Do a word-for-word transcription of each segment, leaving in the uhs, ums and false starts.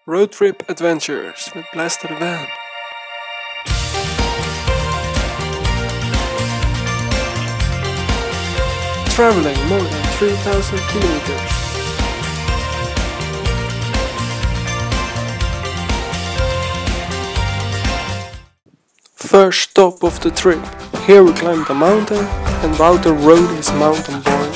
Roadtrip Adventures met Bøstad van. Traveling more than three thousand kilometers. First stop of the trip. Here we climbed a mountain and Wouter rode his mountainboard.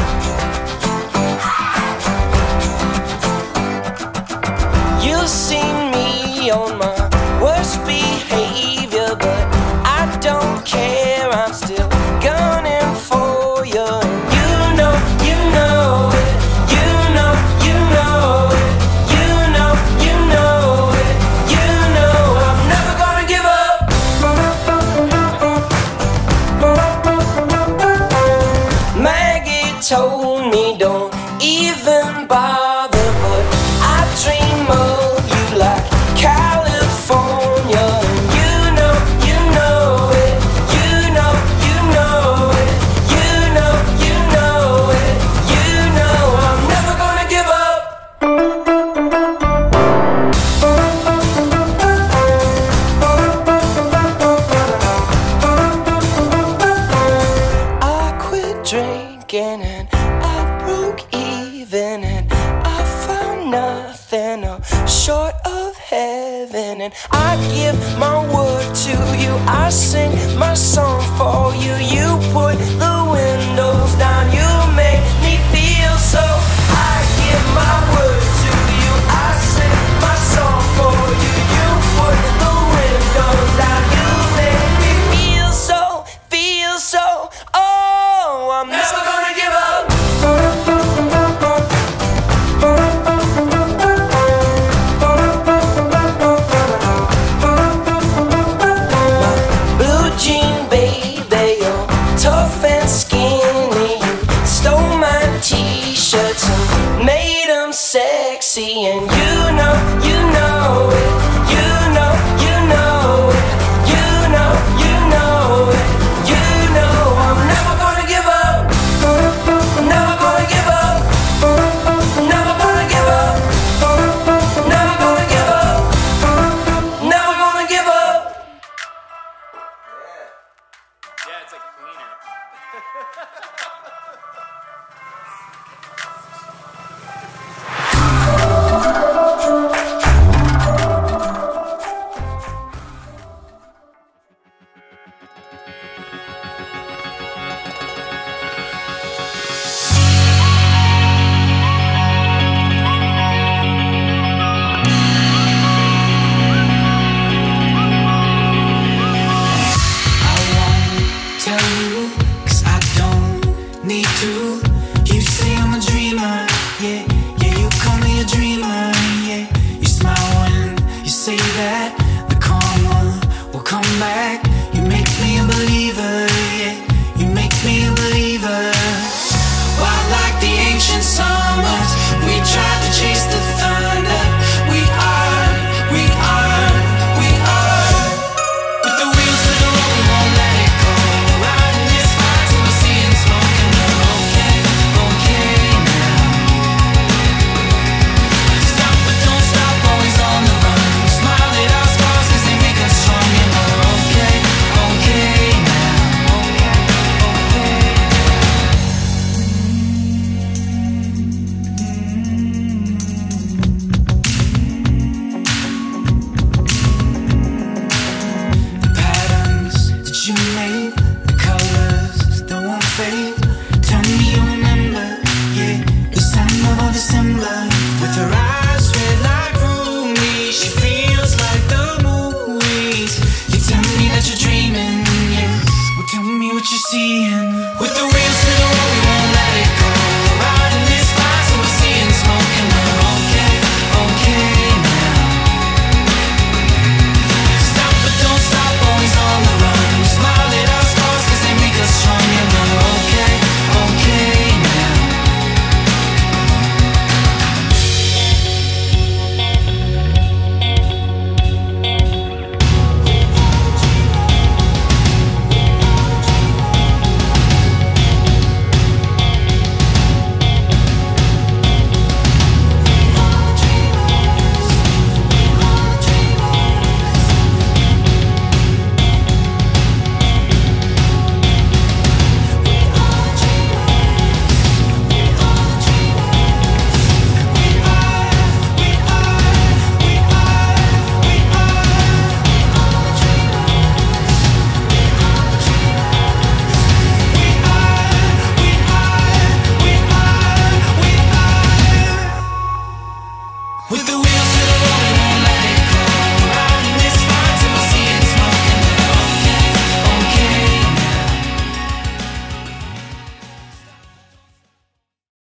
You've seen me on my worst behavior, but I don't care, I'm still gunning for you. And you know, you know it, you know, you know it, you know, you know it, you know I'm never gonna give up. Maggie told me don't even bother, but I dream of you like California. And you know, you know it, you know, you know it, you know, you know it, you know I'm never gonna give up. I quit drinking and I broke even and I found nothing uh, short of heaven. And I give my word to you, I sing my song for you. You put the windows down, you make me feel so. I give my word to you, I sing my song for you. You put the windows down, you make me feel so, feel so. Oh, I'm never gonna give up. Blue jean baby, you're tough and skinny. You stole my t-shirts and made them sexy. And you know, you know it, you know, you know it, you know, you know it, you know I'm never gonna give up. Never gonna give up. Never gonna give up. Never gonna give up. Never gonna give up. Yeah, it's like cleaner. Tell you, cause I don't need to. You say I'm a dreamer, yeah, yeah, you call me a dreamer, yeah. You smile when you say that the karma will come back. You make me a believer, yeah, you make me a believer. Wild like the ancient summers, we tried to chase the thunder. We are, we are, we are. With the wheels to the road, we won't let it go. Riding this high till we're seeing smoke, and we're okay, okay now. Stop but don't stop, always on the run. Smile at our scars cause they make us strong, and we're okay, okay now. Okay, okay. The patterns that you made, the colors that won't fade. Tell me you remember, yeah, December of December. With her eyes red like rubies, she feels like the movies. You tell me that you're dreaming, yeah, well tell me what you're seeing.